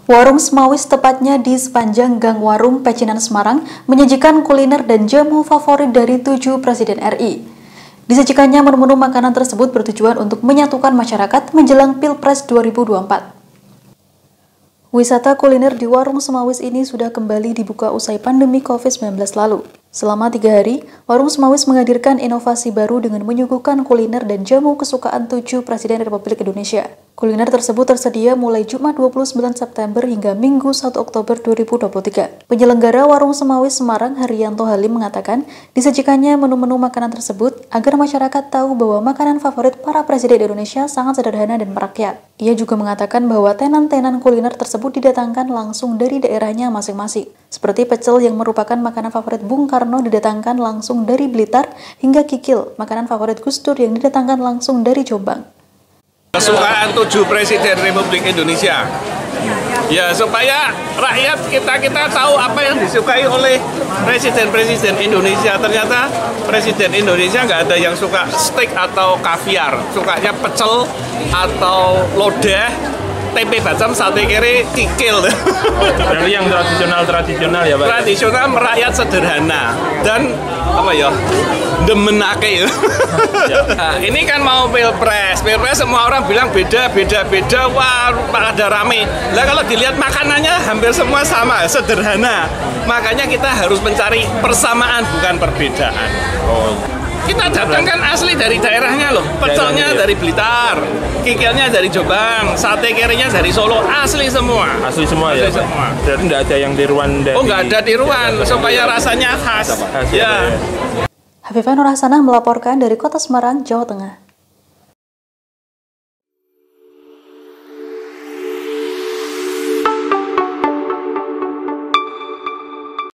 Warung Semawis, tepatnya di sepanjang Gang Warung Pecinan Semarang, menyajikan kuliner dan jamu favorit dari 7 Presiden RI. Disajikannya menu-menu makanan tersebut bertujuan untuk menyatukan masyarakat menjelang Pilpres 2024. Wisata kuliner di Warung Semawis ini sudah kembali dibuka usai pandemi COVID-19 lalu. Selama 3 hari, Warung Semawis menghadirkan inovasi baru dengan menyuguhkan kuliner dan jamu kesukaan 7 Presiden Republik Indonesia. Kuliner tersebut tersedia mulai Jumat 29 September hingga Minggu 1 Oktober 2023. Penyelenggara Warung Semawis Semarang, Haryanto Halim, mengatakan disajikannya menu-menu makanan tersebut agar masyarakat tahu bahwa makanan favorit para presiden Indonesia sangat sederhana dan merakyat. Ia juga mengatakan bahwa tenan-tenan kuliner tersebut didatangkan langsung dari daerahnya masing-masing. Seperti pecel yang merupakan makanan favorit Bung Karno didatangkan langsung dari Blitar, hingga kikil, makanan favorit Gus Dur yang didatangkan langsung dari Jombang. Kesukaan 7 Presiden Republik Indonesia. Ya, supaya rakyat kita tahu apa yang disukai oleh presiden-presiden Indonesia. Ternyata presiden Indonesia nggak ada yang suka steak atau kaviar, sukanya pecel atau lodeh, tempe bacem, sate kere, kikil. Berarti yang tradisional ya Pak? Tradisional, merakyat, sederhana, dan apa ya, demenake. Nah, ini kan mau pilpres semua orang bilang beda, wah ada rame. Lah kalau dilihat makanannya hampir semua sama, sederhana. Makanya kita harus mencari persamaan bukan perbedaan. Kita datangkan asli dari daerahnya loh, pecelnya dari Blitar, kikilnya dari Jombang, sate kerinya dari Solo, asli semua. Asli semua ya? Semua. Berarti nggak ada yang tiruan dari... Oh, nggak ada tiruan, supaya rasanya khas. Ya. Hafifah Nur Hasanah melaporkan dari Kota Semarang, Jawa Tengah.